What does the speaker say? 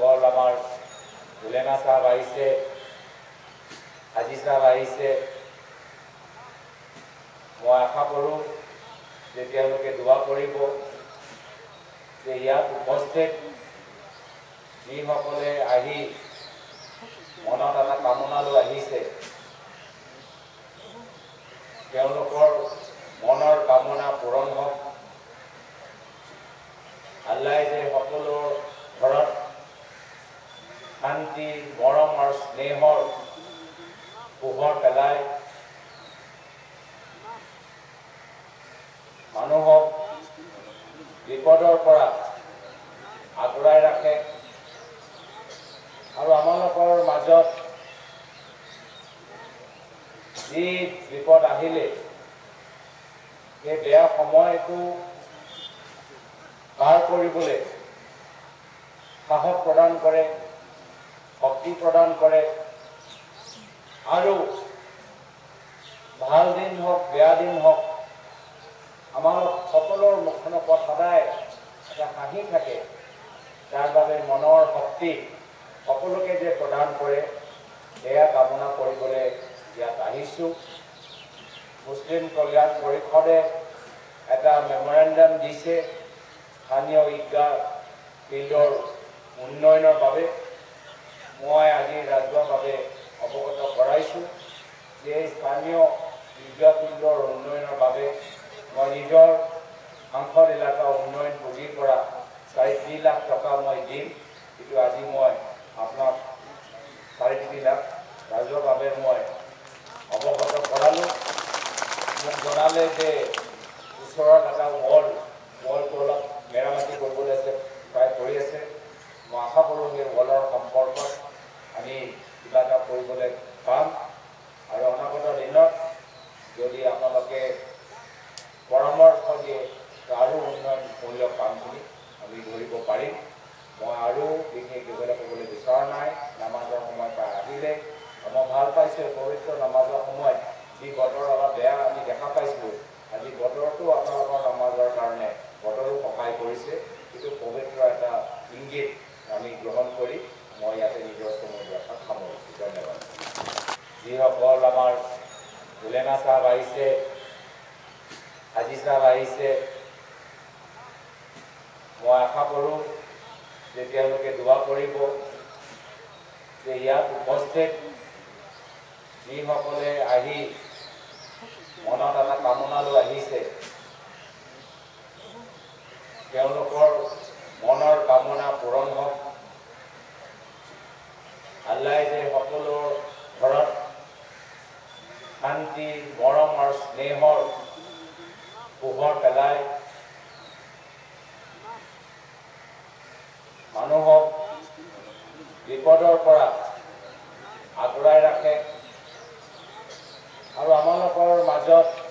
আমাৰ ভোলেনাথ সাহেব আহিছে, হাজী সাহেব আহিছে। মই আশা কৰোঁ যে তেওঁলোকে দোৱা কৰিব যে ইয়াত উপস্থিত যিসকলে আহি মনত এটা কামনা লৈ আহিছে, তেওঁলোকৰ মনৰ কামনা পূৰণ হওক। আল্লাই যে সকলোৰ ঘৰত শান্তি, মৰম আৰু স্নেহৰ পোহৰ পেলায়, মানুহক বিপদৰ পৰা আঁতৰাই ৰাখে আৰু আমালোকৰ মাজত যি বিপদ আহিলে সেই বেয়া সময়টো পাৰ কৰিবলৈ সাহস প্ৰদান কৰে, শক্তি প্ৰদান কৰে আৰু ভাল দিন হওক বেয়া দিন হওক আমাৰ সকলোৰ মুখখনত সদায় এটা হাঁহি থাকে। তাৰ বাবে মনৰ শক্তি সকলোকে যে প্ৰদান কৰে এয়া কামনা কৰিবলৈ ইয়াত আহিছোঁ। মুছলিম কল্যাণ পৰিষদে এটা মেমৰেণ্ডাম দিছে স্থানীয় ঈদগাহ ফিল্ডৰ উন্নয়নৰ বাবে। মই আজি ৰাজহুৱাভাৱে অৱগত কৰাইছোঁ যে এই স্থানীয় ঈদগাহ ফিল্ডৰ উন্নয়নৰ বাবে মই নিজৰ সাংসদ এলেকা উন্নয়ন পুঁজিৰ পৰা 3.5 লাখ টকা মই দিম। কিন্তু আজি মই আপোনাক 3.5 লাখ ৰাজহুৱাভাৱে মই অৱগত কৰালোঁ। মোক জনালে যে ওচৰত এটা ৱালটো অলপ মেৰামতি কৰিবলৈ আছে, প্ৰায় কৰি আছে। মই আশা কৰোঁ সেই ৱালৰ সম্পৰ্কত আমি কিবা এটা কৰিবলৈ পাম আৰু অনাগত দিনত যদি আপোনালোকে পৰামৰ্শ দিয়ে আৰু উন্নয়নমূলক কামখিনি আমি ধৰিব পাৰিম। মই আৰু বিশেষ কিবা ক'বলৈ বিচৰা নাই। নামাজৰ সময় প্ৰায় আহিলে। মই ভাল পাইছোঁ পবিত্ৰ নামাজৰ সময়ত যি বতৰ অলপ বেয়া আমি দেখা পাইছিলোঁ, আজি বতৰটো আপোনালোকৰ নামাজৰ কাৰণে বতৰো সহায় কৰিছে। কিন্তু পবিত্ৰ এটা ইংগিত আমি গ্ৰহণ কৰি মই ইয়াতে নিজৰ চমু ভাষাত সামৰিছোঁ। ধন্যবাদ। যিসকল আমাৰ ভোলেনাথ সাহেব আহিছে, হাজী সাহেব আহিছে, মই আশা কৰোঁ যে তেওঁলোকে দোৱা কৰিব যে ইয়াত উপস্থিত যিসকলে আহি মনত এটা কামনা লৈ আহিছে, তেওঁলোকৰ মনৰ কামনা পূৰণ হওক। আল্লাই যে সকলোৰ ঘৰত শান্তি, মৰম আৰু স্নেহৰ পোহৰ পেলায়, মানুহক বিপদৰ পৰা আঁতৰাই ৰাখে আৰু আমালোকৰ মাজত